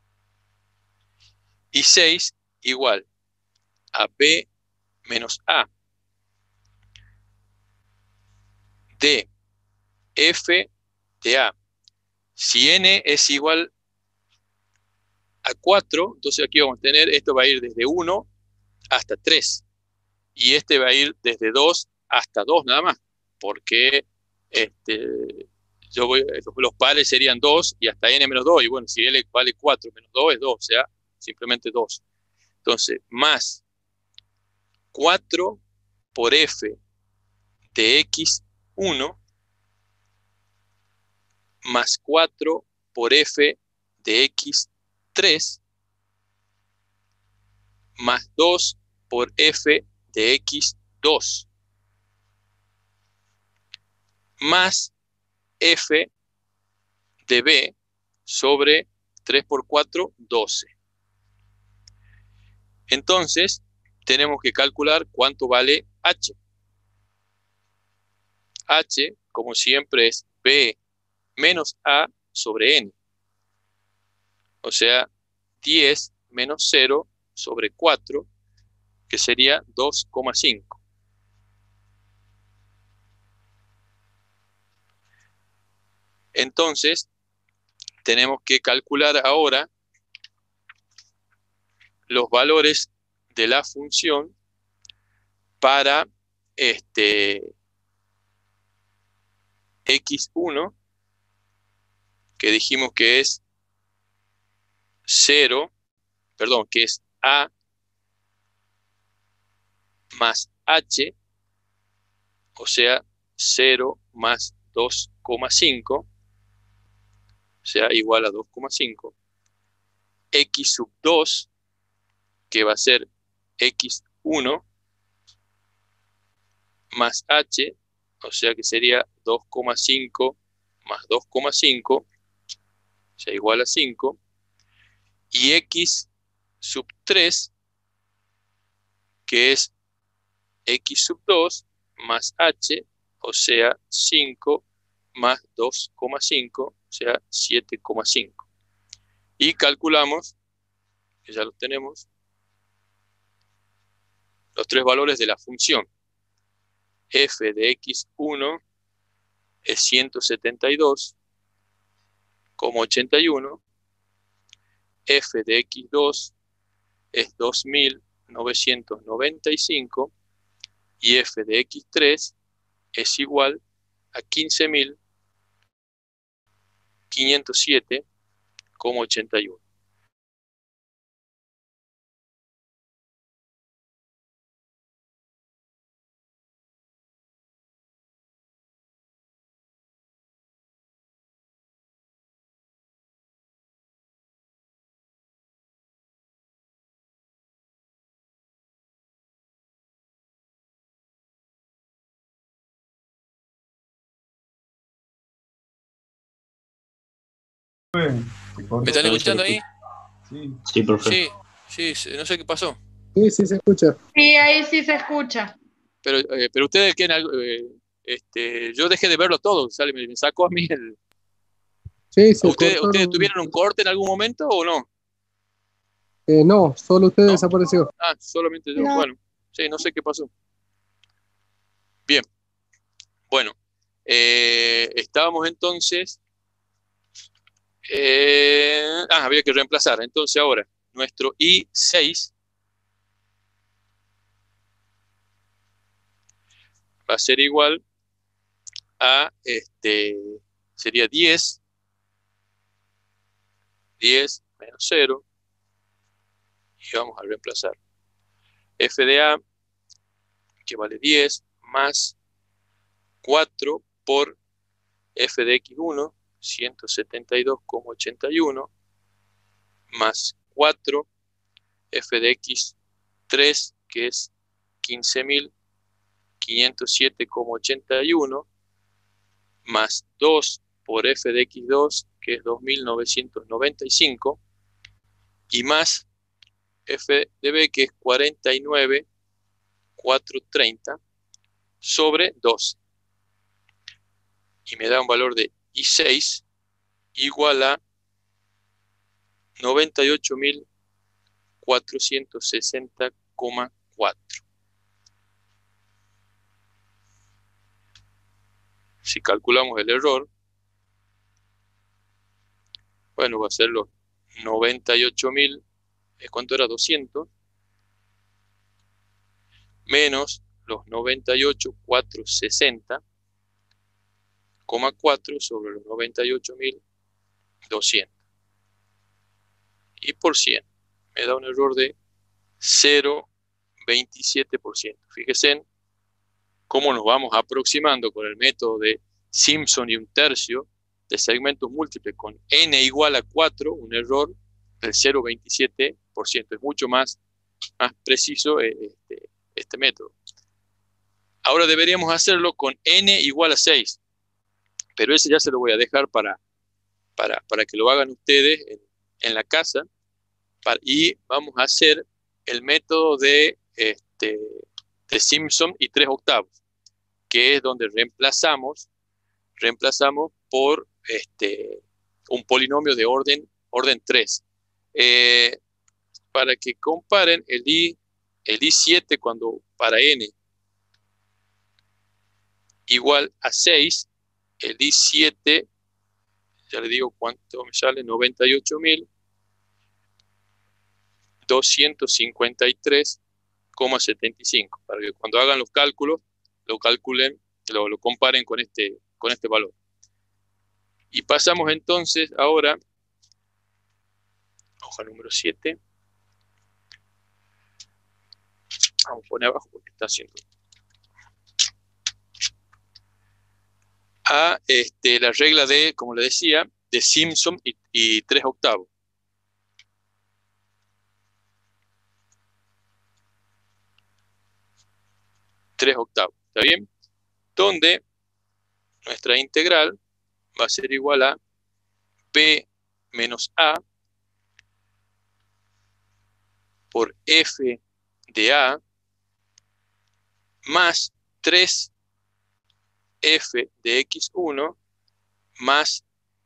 i6 igual a b menos a de f de a. Si n es igual a 4, entonces aquí vamos a tener, esto va a ir desde 1 hasta 3, y este va a ir desde 2 hasta 2 nada más, porque los pares serían 2 y hasta n menos 2, y bueno, si l vale 4 menos 2 es 2, o sea, simplemente 2. Entonces, más 4 por f de x1 más 4 por f de x3 más 2 por f de x2 más f de b sobre 3 por 4, 12. Entonces, tenemos que calcular cuánto vale h. H, como siempre, es b menos a sobre n. O sea, 10 menos 0 sobre 4, que sería 2,5. Entonces, tenemos que calcular ahora los valores de la función para x1, que dijimos que es 0, perdón, que es a más h, o sea, 0 más 2,5, o sea, igual a 2,5. X sub 2, que va a ser x1 más h, o sea que sería 2,5 más 2,5, o sea, igual a 5. Y x sub 3, que es x sub 2 más h, o sea, 5 más 2,5, o sea, 7,5. Y calculamos, que ya los tenemos, los tres valores de la función. F de x1 es 172,81. F de x2 es 2.995. Y f de x3 es igual a 15.507,81. ¿Me están escuchando ahí? Sí, profe. Sí. Sí, no sé qué pasó. Sí, sí se escucha. Sí, ahí sí se escucha. Pero ustedes quieren algo, yo dejé de verlo todo, sale, me sacó a mí el. Sí, se ¿Ustedes cortaron. tuvieron un corte en algún momento o no? No, solo usted ¿No? desapareció. Ah, solamente yo. No. Bueno, sí, no sé qué pasó. Bien, bueno, estábamos entonces. Había que reemplazar. Entonces ahora, nuestro I6 va a ser igual a, sería 10 menos 0, y vamos a reemplazar. F de A, que vale 10, más 4 por F de X1, 172,81, más 4 F de X3, que es 15.507,81, más 2 por F de X2, que es 2.995, y más F de B, que es 49.430, sobre 2. Y me da un valor de I6 igual a 98.460,4. Si calculamos el error, bueno, va a ser los 98.000, ¿cuánto era? 200, menos los 98.460,4 sobre los 98.200. Y por 100 me da un error de 0,27%. Fíjense en cómo nos vamos aproximando con el método de Simpson y un tercio de segmentos múltiples con n igual a 4, un error del 0,27%. Es mucho más preciso este método. Ahora deberíamos hacerlo con n igual a 6, pero ese ya se lo voy a dejar para que lo hagan ustedes en la casa, y vamos a hacer el método de Simpson y 3 octavos, que es donde reemplazamos por un polinomio de orden 3. Para que comparen el I7 cuando para n igual a 6, el I7, ya le digo cuánto me sale, 98.253,75, para que cuando hagan los cálculos, lo calculen, lo comparen con este valor. Y pasamos entonces ahora, hoja número 7, vamos a poner abajo porque está haciendo, a la regla de, como le decía, de Simpson y 3 octavos. ¿Está bien? Donde nuestra integral va a ser igual a P menos A por F de A más 3F de X1 más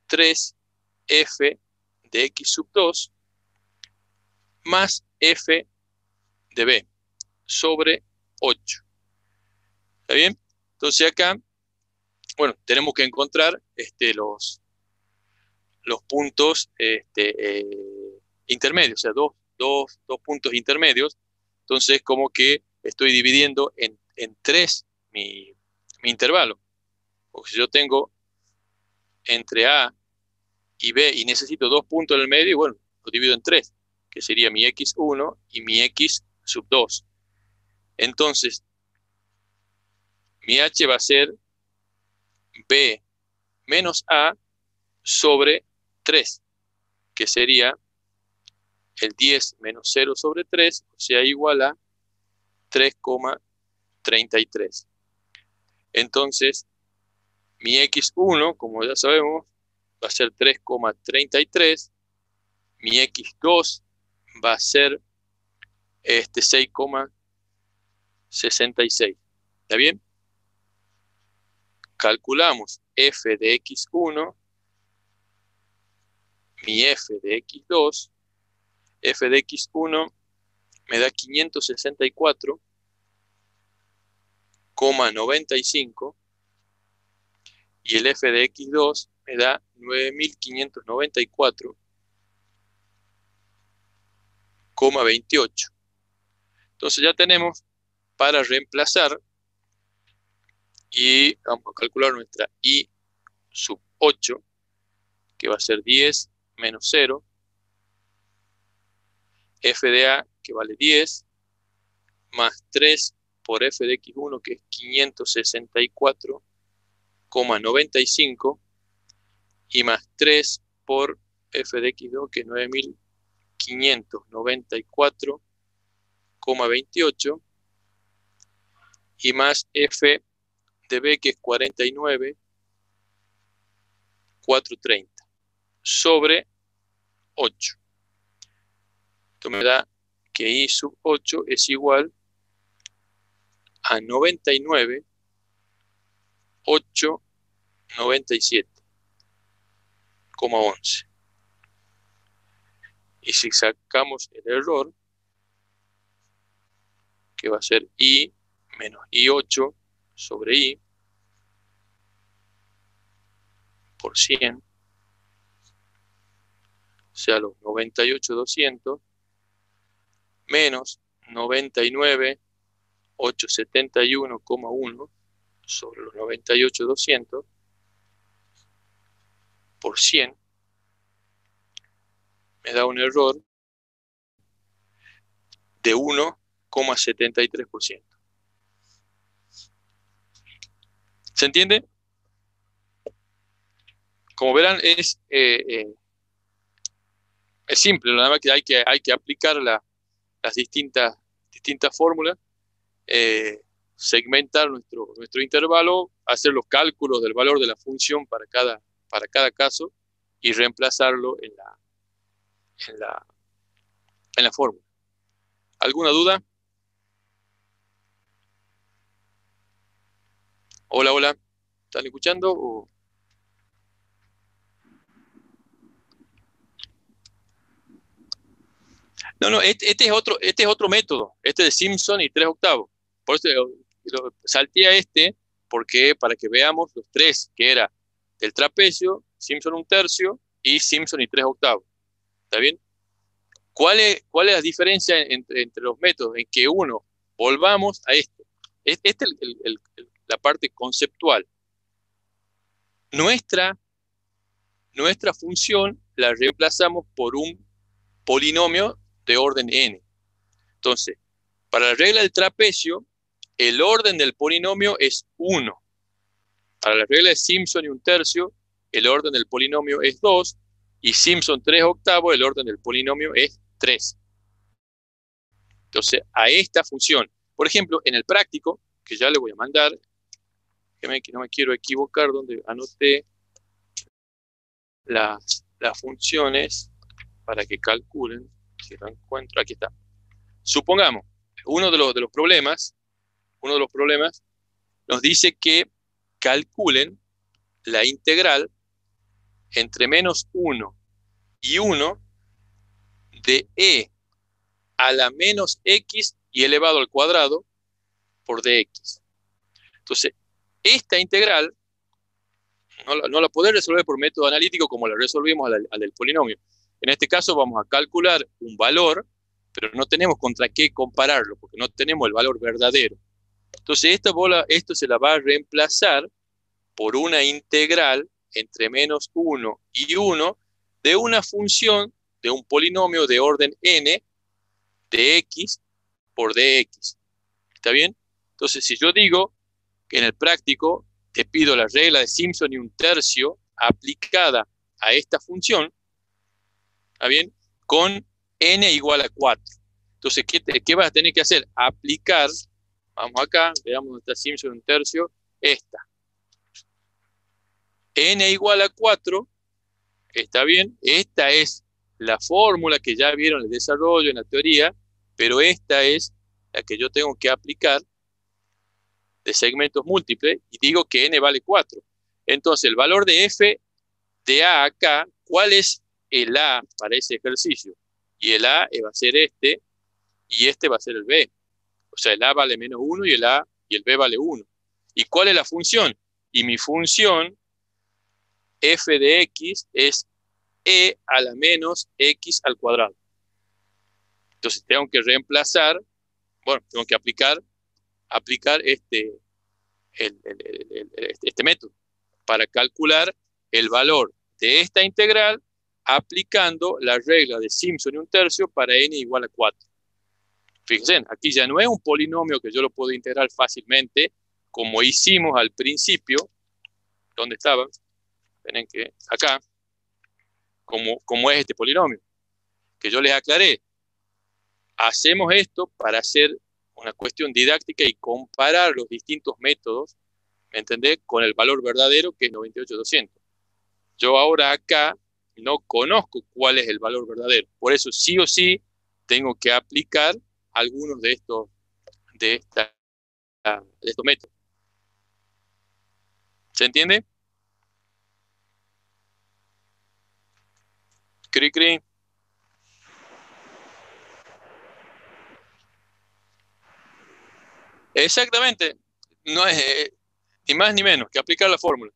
3F de X sub 2 más F de B sobre 8. ¿Está bien? Entonces acá, bueno, tenemos que encontrar los puntos intermedios, o sea, dos puntos intermedios. Entonces, como que estoy dividiendo en 3 mi intervalo. Porque si yo tengo entre A y B y necesito 2 puntos en el medio, bueno, lo divido en 3, que sería mi X1 y mi X sub 2. Entonces, mi H va a ser B menos A sobre 3, que sería el 10 menos 0 sobre 3, o sea, igual a 3,33. Entonces, mi X1, como ya sabemos, va a ser 3,33. Mi X2 va a ser 6,66. ¿Está bien? Calculamos f de x1, mi f de x2. F de x1 me da 564,95 y el f de x2 me da 9.594,28. Entonces ya tenemos para reemplazar y vamos a calcular nuestra y sub 8, que va a ser 10 menos 0, f de a, que vale 10, más 3 por f de x1, que es 564,95, y más 3 por f de x2, que es 9.594,28, y más f de b, que es 49,430, sobre 8. Esto me da que i sub 8 es igual a 99,897,11. Y si sacamos el error, que va a ser i menos i8 sobre i por 100, o sea, los 98,200 menos 99,871,1 sobre los 98,200 por 100, me da un error de 1,73%. ¿Se entiende? Como verán, es simple, nada más que hay que aplicar las distintas fórmulas, segmentar nuestro intervalo, hacer los cálculos del valor de la función para cada caso y reemplazarlo en la fórmula. ¿Alguna duda? Hola, hola. ¿Están escuchando? No, este es otro método. Este de Simpson y 3/8. Por eso salté a este, porque para que veamos los tres, que era del trapecio, Simpson 1/3 y Simpson y 3/8. ¿Está bien? ¿Cuál es la diferencia entre los métodos? En que uno, volvamos a este. Esta es la parte conceptual. Nuestra función la reemplazamos por un polinomio de orden n. Entonces, para la regla del trapecio, el orden del polinomio es 1. Para la regla de Simpson y 1/3, el orden del polinomio es 2. Y Simpson 3/8, el orden del polinomio es 3. Entonces, a esta función, por ejemplo, en el práctico, que ya le voy a mandar, que no me quiero equivocar, donde anoté las funciones para que calculen, si lo encuentro, aquí está. Supongamos, uno de los problemas nos dice que calculen la integral entre menos 1 y 1 de e a la menos x y elevado al cuadrado por dx. Entonces, esta integral no la podés resolver por método analítico como la resolvimos al del polinomio. En este caso vamos a calcular un valor, pero no tenemos contra qué compararlo, porque no tenemos el valor verdadero. Entonces esto se la va a reemplazar por una integral entre menos 1 y 1 de una función de un polinomio de orden n de x por dx. ¿Está bien? Entonces, si yo digo que en el práctico te pido la regla de Simpson y 1/3 aplicada a esta función, ¿está bien? Con n igual a 4. Entonces, ¿qué vas a tener que hacer? Aplicar, vamos acá, veamos dónde está Simpson 1/3, esta. N igual a 4, ¿está bien? Esta es la fórmula que ya vieron en el desarrollo, en la teoría, pero esta es la que yo tengo que aplicar de segmentos múltiples, y digo que n vale 4. Entonces, el valor de f de a acá, ¿cuál es el a para ese ejercicio? Y el a va a ser este, y este va a ser el b. O sea, el a vale menos 1 y el b vale 1. ¿Y cuál es la función? Y mi función, f de x, es e a la menos x al cuadrado. Entonces tengo que reemplazar, bueno, tengo que aplicar este método para calcular el valor de esta integral aplicando la regla de Simpson y un tercio para n igual a 4. Fíjense, aquí ya no es un polinomio que yo lo puedo integrar fácilmente, como hicimos al principio. ¿Dónde estaba? Ven que acá, como es este polinomio, que yo les aclaré. Hacemos esto para hacer una cuestión didáctica y comparar los distintos métodos, ¿me entendés? Con el valor verdadero, que es 98,200. Yo ahora acá no conozco cuál es el valor verdadero. Por eso sí o sí tengo que aplicar algunos de estos métodos. ¿Se entiende? Cri, cri. Exactamente. No es ni más ni menos que aplicar la fórmula.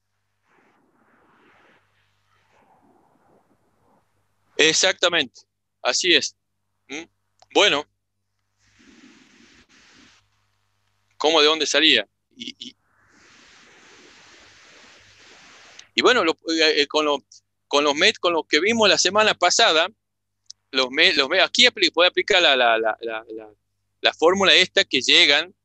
Exactamente. Así es. Bueno. ¿Cómo de dónde salía? Y bueno, con lo que vimos la semana pasada, aquí puede aplicar la fórmula esta que llegan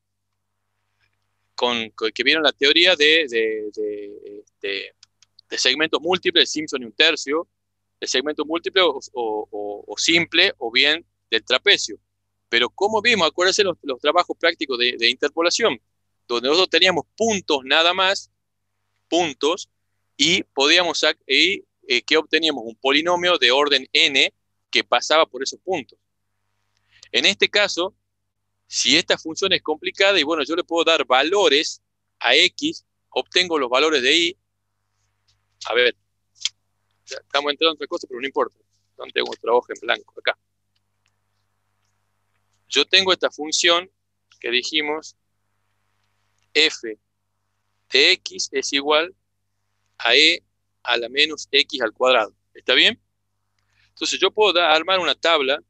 que vieron la teoría de segmentos múltiples, de Simpson y un tercio, de segmentos múltiples o simple, o bien del trapecio. Pero como vimos, acuérdense los trabajos prácticos de interpolación, donde nosotros teníamos puntos nada más, puntos, y podíamos que obteníamos un polinomio de orden n que pasaba por esos puntos. En este caso, si esta función es complicada, y bueno, yo le puedo dar valores a x, obtengo los valores de y. A ver, ya estamos entrando en otra cosa, pero no importa. No tengo otra hoja en blanco acá. Yo tengo esta función que dijimos, f de x es igual a e a la menos x al cuadrado. ¿Está bien? Entonces yo puedo armar una tabla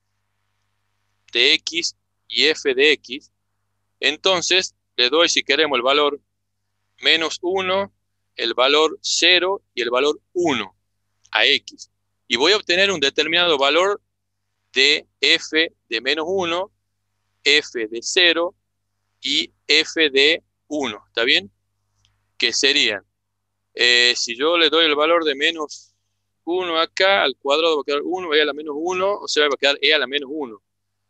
de x y f de x. Entonces le doy, si queremos, el valor menos 1, el valor 0 y el valor 1 a x. Y voy a obtener un determinado valor de f de menos 1, f de 0 y f de 1. ¿Está bien? Que serían, si yo le doy el valor de menos 1 acá, al cuadrado va a quedar 1, e a la menos 1, o sea, va a quedar e a la menos 1.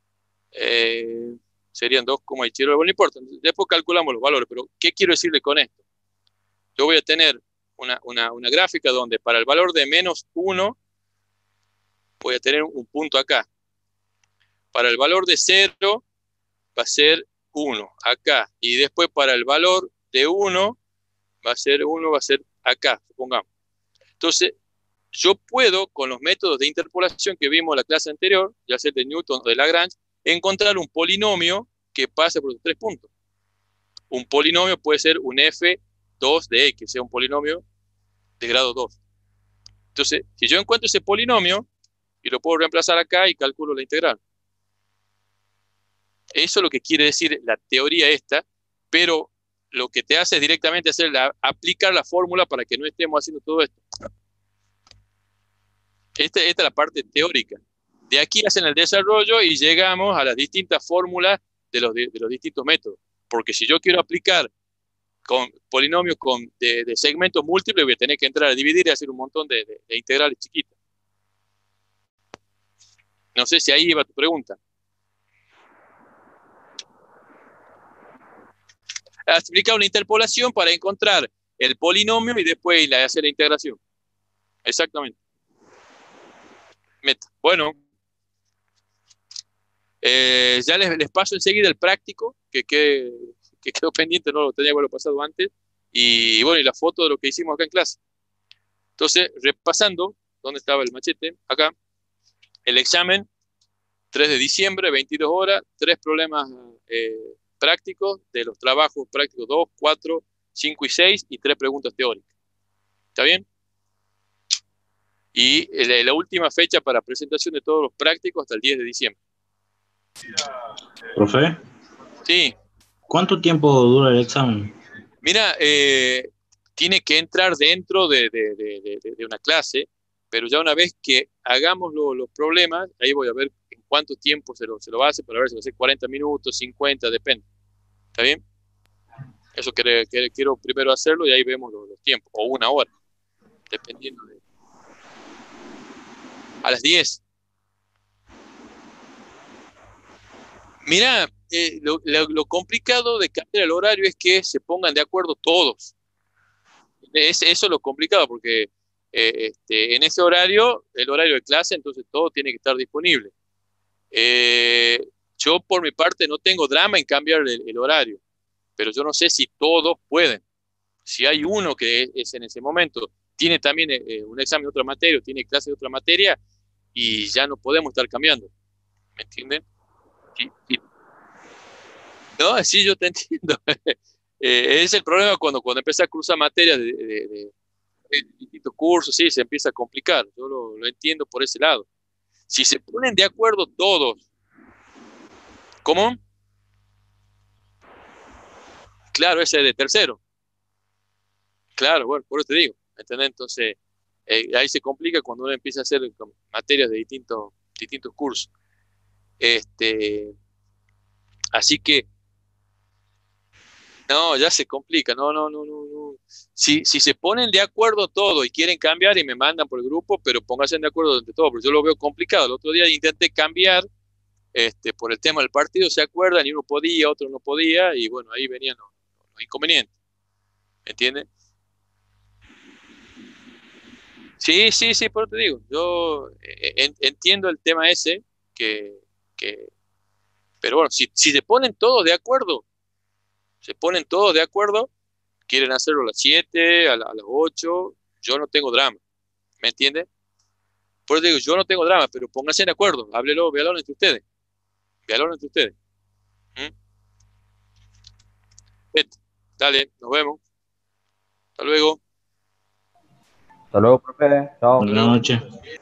Serían 2,0, bueno, no importa, después calculamos los valores, pero ¿qué quiero decirle con esto? Yo voy a tener una gráfica donde para el valor de menos 1 voy a tener un punto acá. Para el valor de 0 va a ser 1 acá, y después para el valor de 1 va a ser acá, supongamos. Entonces, yo puedo, con los métodos de interpolación que vimos en la clase anterior, ya sea de Newton o de Lagrange, encontrar un polinomio que pase por los 3 puntos. Un polinomio puede ser un f2 de x, sea un polinomio de grado 2. Entonces, si yo encuentro ese polinomio, y lo puedo reemplazar acá y calculo la integral. Eso es lo que quiere decir la teoría esta, pero lo que te hace es directamente aplicar la fórmula para que no estemos haciendo todo esto. Esta es la parte teórica. De aquí hacen el desarrollo y llegamos a las distintas fórmulas de los distintos métodos. Porque si yo quiero aplicar con polinomios de segmentos múltiples, voy a tener que entrar a dividir y hacer un montón de integrales chiquitas. No sé si ahí iba tu pregunta. Has aplicado una interpolación para encontrar el polinomio y después hacer la integración. Exactamente. Bueno. Ya les paso enseguida el práctico, que quedó pendiente, no lo tenía que haberlo pasado antes, y bueno, y la foto de lo que hicimos acá en clase. Entonces, repasando, ¿dónde estaba el machete? Acá, el examen, 3 de diciembre, 22 horas, 3 problemas prácticos de los trabajos prácticos 2, 4, 5 y 6, y 3 preguntas teóricas. ¿Está bien? Y la última fecha para presentación de todos los prácticos hasta el 10 de diciembre. Profe, Sí. ¿cuánto tiempo dura el examen? Mira, tiene que entrar dentro de una clase, pero ya una vez que hagamos los problemas, ahí voy a ver en cuánto tiempo se lo hace, para ver si lo hace 40 minutos, 50, depende. ¿Está bien? Eso quiero primero hacerlo y ahí vemos los tiempos, o 1 hora, dependiendo de... A las 10. Mira, lo complicado de cambiar el horario es que se pongan de acuerdo todos. Eso es lo complicado, porque en ese horario, el horario de clase, entonces todo tiene que estar disponible. Yo por mi parte no tengo drama en cambiar el horario, pero yo no sé si todos pueden. Si hay uno que es en ese momento, tiene también un examen de otra materia, tiene clase de otra materia, y ya no podemos estar cambiando. ¿Me entienden? Sí. No, sí, yo te entiendo. Es el problema cuando empieza a cruzar materias de distintos cursos, sí, se empieza a complicar. Yo lo entiendo por ese lado. Si se ponen de acuerdo todos, ¿cómo? Claro, ese es de tercero. Claro, bueno, por eso te digo. ¿Entendés? Entonces, ahí se complica cuando uno empieza a hacer materias de distintos cursos. Así que, no, ya se complica. No. Si se ponen de acuerdo todos y quieren cambiar y me mandan por el grupo, pero pónganse de acuerdo entre todos, porque yo lo veo complicado. El otro día intenté cambiar por el tema del partido, ¿se acuerdan? Y uno podía, otro no podía, y bueno, ahí venían los inconvenientes. ¿Me entiendes? Sí, por eso te digo. Yo entiendo el tema ese, pero bueno, si se ponen todos de acuerdo, quieren hacerlo a las 7, a las 8, yo no tengo drama. ¿Me entiendes? Por eso digo, yo no tengo drama, pero pónganse de acuerdo, véalo entre ustedes. ¿Mm? Vete. Dale, nos vemos. Hasta luego. Hasta luego, profe. Chao. Buenas noches.